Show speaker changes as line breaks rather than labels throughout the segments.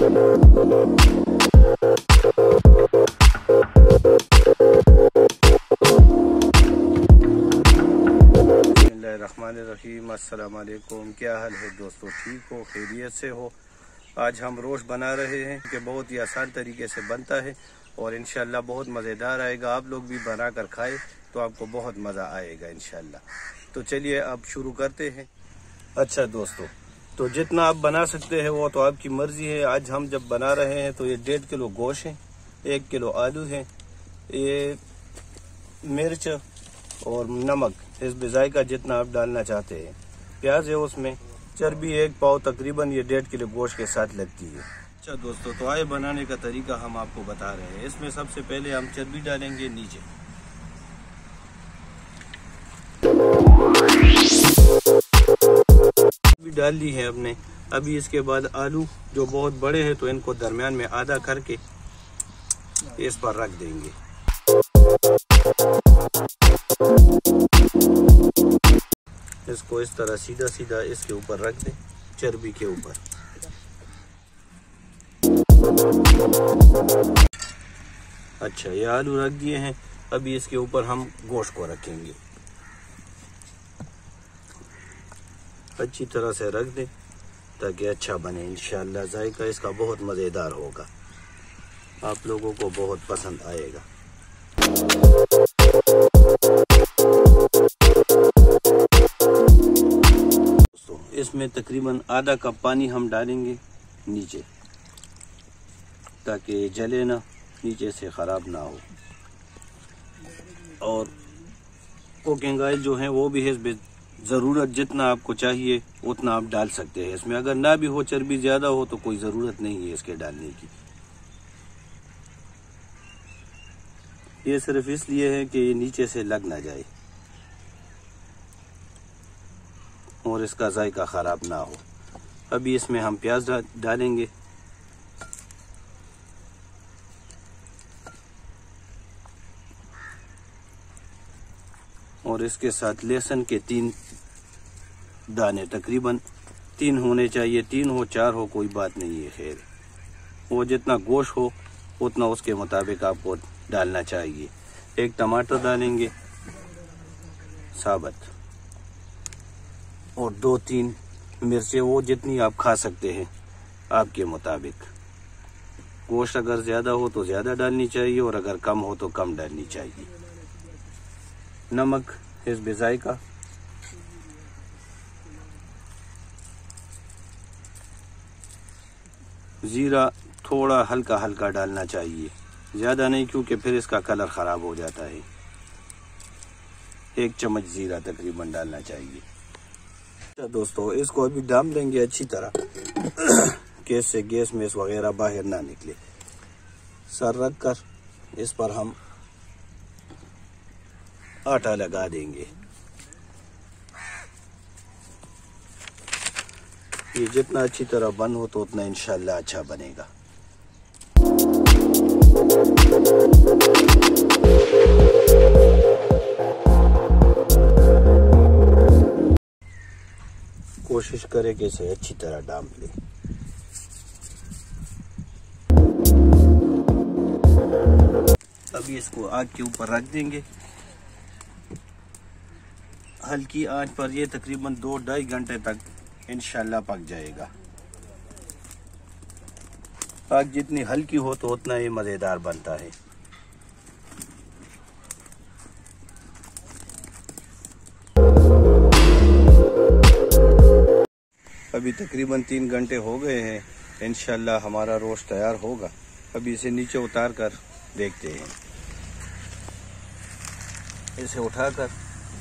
बिस्मिल्लाहिर्रहमानिर्रहीम। अस्सलाम वालेकुम। क्या हाल है दोस्तों, ठीक हो, खैरियत से हो? आज हम रोस्ट बना रहे हैं कि बहुत ही आसान तरीके से बनता है और इंशाल्लाह बहुत मज़ेदार आएगा। आप लोग भी बना कर खाए तो आपको बहुत मज़ा आएगा इंशाल्लाह। तो चलिए अब शुरू करते हैं। अच्छा दोस्तों, तो जितना आप बना सकते हैं वो तो आपकी मर्ज़ी है। आज हम जब बना रहे हैं तो ये 1.5 किलो गोश्त है, 1 किलो आलू है, ये मिर्च और नमक इस जायका जितना आप डालना चाहते हैं, प्याज है, उसमें चर्बी 1 पाव तकरीबन ये 1.5 किलो गोश्त के साथ लगती है। अच्छा दोस्तों, तो आए बनाने का तरीका हम आपको बता रहे हैं। इसमें सबसे पहले हम चर्बी डालेंगे नीचे, भी डाल ली है हमने। अभी इसके बाद आलू जो बहुत बड़े हैं तो इनको दरमियान में आधा करके इस पर रख देंगे। इसको इस तरह सीधा सीधा इसके ऊपर रख दें, चर्बी के ऊपर। अच्छा, ये आलू रख दिए हैं। अभी इसके ऊपर हम गोश्त को रखेंगे, अच्छी तरह से रख दें ताकि अच्छा बने। इंशाअल्लाह जायका इसका बहुत मज़ेदार होगा, आप लोगों को बहुत पसंद आएगा। इसमें तकरीबन आधा कप पानी हम डालेंगे नीचे ताकि जले ना, नीचे से ख़राब ना हो। और कुकिंग ऑयल जो है वो भी है, ज़रूरत जितना आपको चाहिए उतना आप डाल सकते हैं इसमें। अगर ना भी हो, चर्बी ज़्यादा हो तो कोई ज़रूरत नहीं है इसके डालने की। ये सिर्फ इसलिए है कि ये नीचे से लग ना जाए और इसका जायका ख़राब ना हो। अभी इसमें हम प्याज डालेंगे, और इसके साथ लहसुन के 3 दाने, तकरीबन 3 होने चाहिए, 3 हो 4 हो कोई बात नहीं है। खैर, वो जितना गोश्त हो उतना उसके मुताबिक आपको डालना चाहिए। 1 टमाटर डालेंगे साबुत, और 2-3 मिर्चें, वो जितनी आप खा सकते हैं आपके मुताबिक। गोश्त अगर ज़्यादा हो तो ज़्यादा डालनी चाहिए और अगर कम हो तो कम डालनी चाहिए। नमक इस जायका, ज़ीरा थोड़ा हल्का हल्का डालना चाहिए, ज़्यादा नहीं, क्योंकि फिर इसका कलर ख़राब हो जाता है। 1 चम्मच ज़ीरा तकरीबन डालना चाहिए। अच्छा दोस्तों, इसको अभी डाम देंगे अच्छी तरह कि इससे गैस में वगैरह बाहर ना निकले। सर रख कर इस पर हम आटा लगा देंगे। ये जितना अच्छी तरह बन हो तो उतना इंशाल्लाह अच्छा बनेगा। कोशिश करें कि इसे अच्छी तरह डाम लें। अभी इसको आग के ऊपर रख देंगे हल्की आंच पर। ये तकरीबन 2-2.5 घंटे तक इंशाल्लाह पक जाएगा। आग जितनी हल्की हो तो उतना ही मज़ेदार बनता है। अभी तकरीबन 3 घंटे हो गए हैं, इंशाल्लाह हमारा रोस्ट तैयार होगा। अभी इसे नीचे उतार कर देखते हैं। इसे उठाकर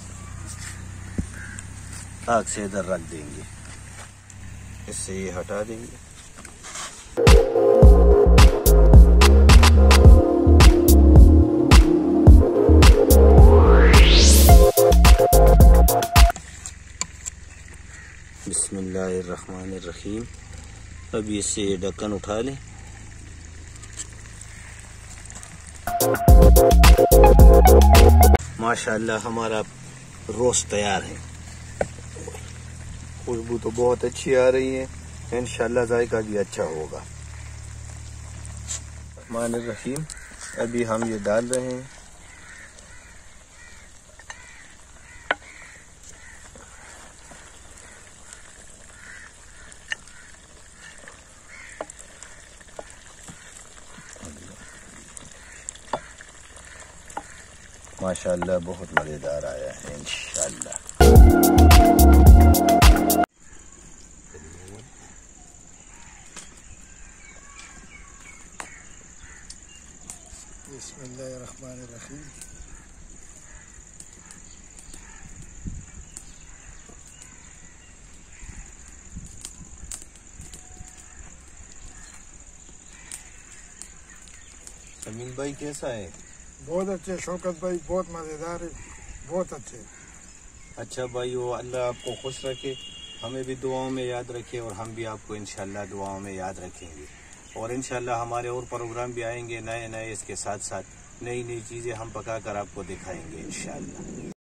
आग से इधर रख देंगे, इससे ये हटा देंगे। बिस्मिल्लाहिर्रहमानिर्रहीम। अभी इससे ये ढक्कन उठा लें। माशाअल्लाह हमारा रोस्ट तैयार है। खुशबू तो बहुत अच्छी आ रही है, इंशाअल्लाह जायका भी अच्छा होगा।
बिस्मिल्लाहिर्रहमानिर्रहीम। अभी हम ये डाल रहे हैं। माशाअल्लाह बहुत मज़ेदार आया है इंशाअल्लाह।
बिस्मिल्लाहिर्रहमानिर्रहीम।
समीन भाई कैसा है?
बहुत अच्छे शौकत भाई, बहुत मज़ेदार है, बहुत अच्छे।
अच्छा भाई, वो अल्लाह आपको खुश रखे, हमें भी दुआओं में याद रखे और हम भी आपको इंशाल्लाह दुआओं में याद रखेंगे। और इंशाल्लाह हमारे और प्रोग्राम भी आएंगे नए नए, इसके साथ साथ नई नई चीज़ें हम पका कर आपको दिखाएंगे इंशाल्लाह।